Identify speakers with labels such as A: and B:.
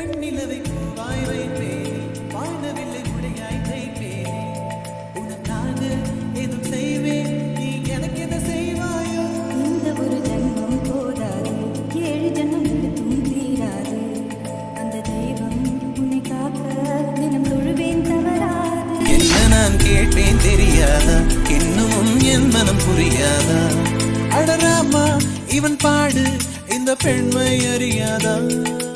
A: வெண்ணிலவை பூவாய் வைப்பேனே வானவில்லை உடையாய் தைப்பேனே உனக்காக எதுவும் செய்வேன் நீ எனக்கு என்ன செய்வாயோ
B: இந்த ஒரு ஜென்மம் போதாது 7 ஜென்மம் எடுத்தும் தீராது அந்த தெய்வம் உன்னை காக்க தினம் தொழுவேன் தவறாது
A: என்ன நான் கேட்பேன் தெரியாதா இன்னும் என் மனம் புரியாதா அடராமா இவன் பாடு இந்த பெண்மை அறியாதா